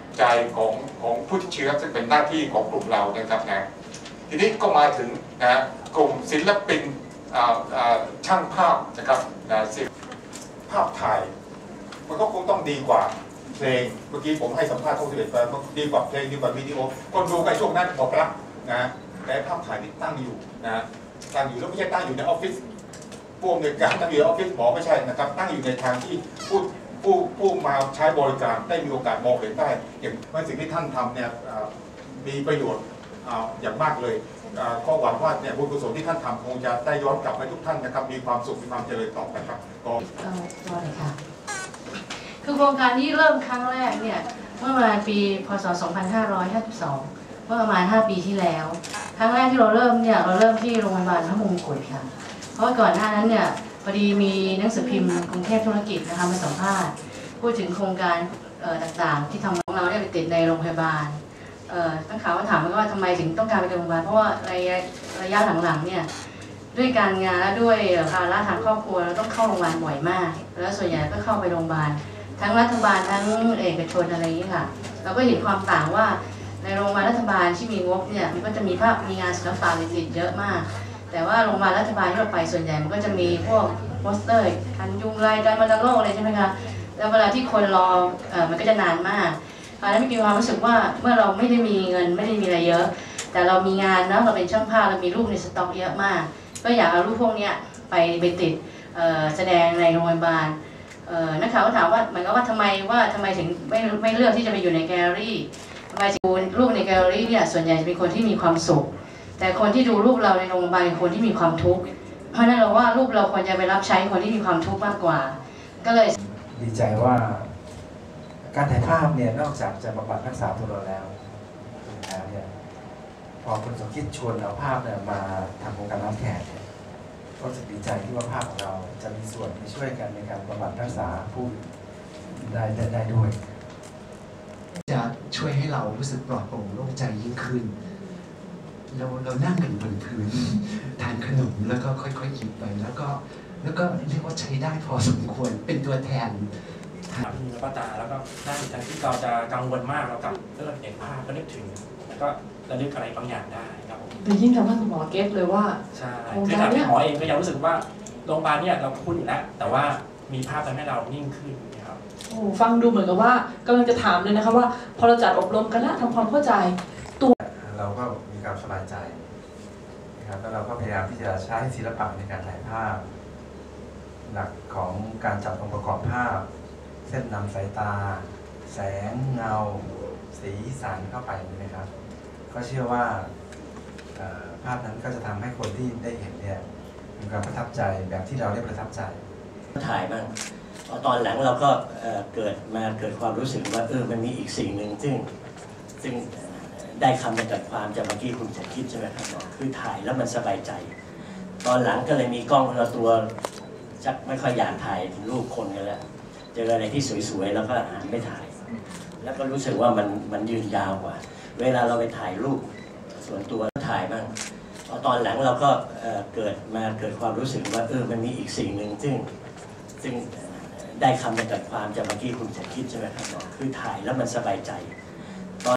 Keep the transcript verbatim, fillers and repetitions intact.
ใจของของผู้ติดเชื้อซึ่งเป็นหน้าที่ของกลุ่มเรานะครับนะทีนี้ก็มาถึงนะกลุ่มศิลปินช่างภาพนะครับนะภาพถ่ายมันก็คงต้องดีกว่าเพลงเมื่อกี้ผมให้สัมภาษณ์ท่านสิริไปดีกว่าเพลงดีกว่าวิดีโอคนดูในช่วงนั้นบอกรักนะแต่ภาพถ่ายที่ตั้งอยู่นะตั้งอยู่แล้วไม่ใช่ตั้งอยู่ในออฟฟิศผู้อำนวยการตั้งอยู่ในออฟฟิศหมอไม่ใช่นะครับตั้งอยู่ในทางที่ผู้ผู้ผู้มาใช้บริการได้มีโอกาสมองเห็นได้อย่างว่าสิ่งที่ท่านทำเนี่ยมีประโยชน์อย่างมากเลยก็หวังว่าเนี่ยบุญกุศลที่ท่านทำคงจะได้ย้อนกลับไปทุกท่านนะครับมีความสุขมีความเจริญต่อไปครับก็ก็เลยค่ะคือโครงการนี้เริ่มครั้งแรกเนี่ยเมื่อประมาณปีพศสองพันห้าร้อยห้าสิบสองเมื่อประมาณห้าปีที่แล้วครั้งแรกที่เราเริ่มเนี่ยเราเริ่มที่โรงพยาบาลพระมงกุฎค่ะเพราะก่อนหน้านั้นเนี่ยพอดีมีหนังสือพิมพ์กรุงเทพธุรกิจนะคะมาสัมภาษณ์พูดถึงโครงการต่างๆที่ทำของเราเนี่ยไปติดในโรงพยาบาลนักข่าวก็ถามว่าทำไมถึงต้องการไปโรงพยาบาลเพราะว่าระยะระยะหลังๆเนี่ยด้วยการงานและด้วยภาระทางครอบครัวเราต้องเข้าโรงพยาบาลบ่อยมากแล้วส่วนใหญ่ก็เข้าไปโรงพยาบาลทั้งรัฐบาลทั้งเอกชนอะไรอย่างนี้ค่ะเราก็เห็นความต่างว่าในโรงพยาบาลรัฐบาลที่มีงบเนี่ยมันก็จะมีภาพมีงานศิลปะติดเยอะมากแต่ว่าโรงพยาบาลรัฐบาลที่เราไปส่วนใหญ่มันก็จะมีพวกโปสเตอร์คันยุงลายการวัณโรคอะไรใช่ไหมคะแล้วเวลาที่คนรอเอ่อมันก็จะนานมากเพราะฉะนั้นมีความรู้สึกว่าเมื่อเราไม่ได้มีเงินไม่ได้มีอะไรเยอะแต่เรามีงานนะเราเป็นช่างภาพเรามีรูปในสต็อกเยอะมากก็อยากเอารูปพวกนี้ไปไปติดแสดงในโรงพยาบาลนักข่าวก็ถามว่าเหมือนกับว่าทำไมว่าทำไมถึงไม่ไม่เลือกที่จะไปอยู่ในแกลเลอรี่ทำไมดูรูปในแกลเลอรี่เนี่ยส่วนใหญ่จะเป็นคนที่มีความสุขแต่คนที่ดูรูปเราในโรงพยาบาลเป็นคนที่มีความทุกข์เพราะนั้นเราว่ารูปเราควรจะไปรับใช้คนที่มีความทุกข์มากกว่าก็เลยดีใจว่าการถ่ายภาพเนี่ยนอกจากจะบำบัดรักษาตัวเราแล้วแล้วเนี่ยพอคุณสมคิดชวนเอาภาพเนี่ยมาทำโครงการน้ำแขกก็รู้สึกดีใจที่ว่าภาพของเราจะมีส่วนที่ช่วยกันในการบำบัดรักษาผู้ได้ได้ได้ด้วยจะช่วยให้เรารู้สึกปลอดโปร่งโล่งใจยิ่งขึ้นเราเรานั่งกันบนพื้นทานขนมแล้วก็ค่อยๆหยิบไปแล้วก็แล้วก็เรียกว่าใช้ได้พอสมควรเป็นตัวแทนมีแล้วก็ตาแล้วก็นั่งจากที่เราจะกังวลมากเรากลับเริ่มเห็นภาพก็นึกถึงแล้วก็ระลึกอะไรบางอย่างได้ครับผมแต่ยิ่งทำให้คุณหมอเก็ตเลยว่าใช่คือทางที่หมอเองก็ยังรู้สึกว่าโรงพยาบาลเนี่ยเราคุ้นอยู่แล้วแต่ว่ามีภาพทำให้เรานิ่งขึ้นนะครับโอ้ฟังดูเหมือนกับว่ากำลังจะถามเลยนะคะว่าพอเราจัดอบรมกันแล้วทำความเข้าใจตัวเราก็มีความสบายใจนะครับแล้วเราก็พยายามที่จะใช้ศิลปะในการถ่ายภาพหลักของการจัดองค์ประกอบภาพเส้นนำสายตาแสงเงาสีสันเข้าไปนะครับก็เชื่อว่าภาพนั้นก็จะทำให้คนที่ได้เห็นเนี่ยมีความประทับใจแบบที่เราได้ประทับใจถ่ายบ้างตอนหลังเราก็เกิดมาเกิดความรู้สึกว่าเออมันมีอีกสิ่งหนึ่งซึ่งซึ่งได้คำมาจากความจากเมื่อกี้คุณจะคิดใช่ไหมครับคือถ่ายแล้วมันสบายใจตอนหลังก็เลยมีกล้องเราตัวชักไม่ค่อยอยากถ่ายรูปคนกันแล้วเจออะไรที่สวยๆแล้วก็หันไปถ่ายแล้วก็รู้สึกว่ามันมันยืนยาวกว่าเวลาเราไปถ่ายรูปส่วนตัวถ่ายบ้างตอนหลังเราก็เกิดมาเกิดความรู้สึกว่าเออมันมีอีกสิ่งหนึ่งซึ่งซึ่งได้คำมาจากความจากเมื่อกี้คุณจะคิดใช่ไหมครับคือถ่ายแล้วมันสบายใจ